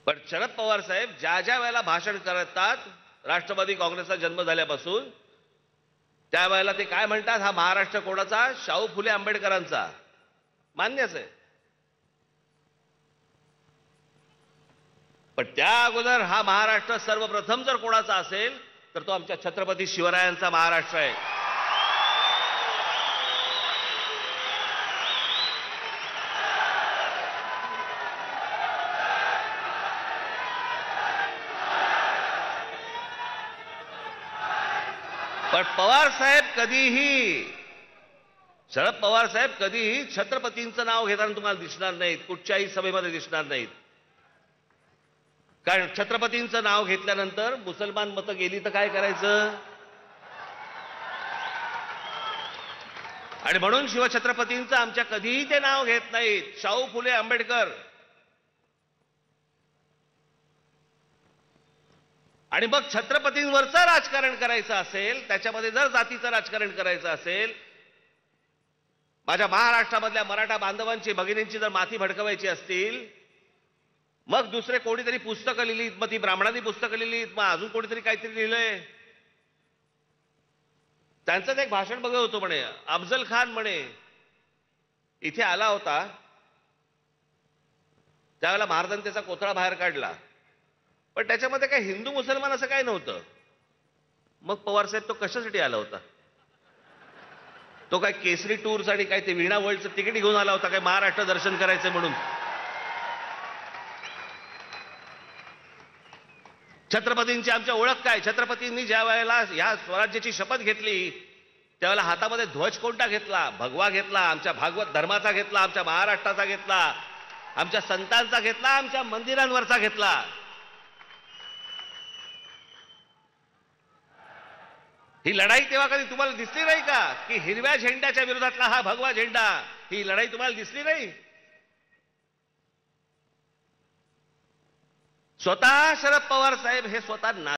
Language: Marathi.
पण शरद पवार साहेब ज्या ज्या वेळेला भाषण करतात राष्ट्रवादी काँग्रेसचा जन्म झाल्यापासून त्यावेळेला ते काय म्हणतात, हा महाराष्ट्र कोणाचा? शाहू फुले आंबेडकरांचा. मान्यच आहे. पण त्या अगोदर हा महाराष्ट्र सर्वप्रथम जर कोणाचा असेल तर तो आमच्या छत्रपती शिवरायांचा महाराष्ट्र आहे. पण शरद पवार साहेब कधीही छत्रपतींचं नाव घेताना तुम्हाला दिसणार नाहीत, कुठच्याही सभेमध्ये दिसणार नाहीत. कारण छत्रपतींचं नाव घेतल्यानंतर मुसलमान मतं गेली तर काय करायचं? आणि म्हणून शिवछत्रपतींचं आमच्या कधीही ते नाव घेत नाहीत. शाहू फुले आंबेडकर. आणि मग छत्रपतींवरचं राजकारण करायचं असेल, त्याच्यामध्ये जर जातीचं राजकारण करायचं असेल, माझ्या महाराष्ट्रामधल्या मराठा बांधवांची भगिनींची जर माथी भडकवायची असतील, मग दुसरे कोणीतरी पुस्तकं लिहिलीत, मग ती ब्राह्मणांनी पुस्तकं लिहिलीत, मग अजून कोणीतरी काहीतरी लिहिलंय. त्यांचं एक भाषण बघत होतो म्हणे, अफजल खान म्हणे इथे आला होता, त्यावेळेला महाराजांनी त्याचा कोथळा बाहेर काढला, पण त्याच्यामध्ये काय हिंदू मुसलमान असं काय नव्हतं. मग पवारसाहेब तो कशासाठी आला होता? तो काय केसरी टूर्स आणि काय ते वीणा वर्ल्डचं तिकीट घेऊन आला होता काय महाराष्ट्र दर्शन करायचं म्हणून? छत्रपतींची आमच्या ओळख काय? छत्रपतींनी ज्या वेळेला या स्वराज्याची शपथ घेतली त्यावेळेला हातामध्ये ध्वज कोणता घेतला? भगवा घेतला, आमच्या भागवत धर्माचा घेतला, आमच्या महाराष्ट्राचा घेतला, आमच्या संतांचा घेतला, आमच्या मंदिरांवरचा घेतला. ही लढाई तेव्हा कधी तुम्हाला दिसली नाही का की हिरव्या झेंड्याच्या विरोधातला हा भगवा झेंडा, ही लढाई तुम्हाला दिसली नाही? स्वतः शरद पवार साहेब हे स्वतः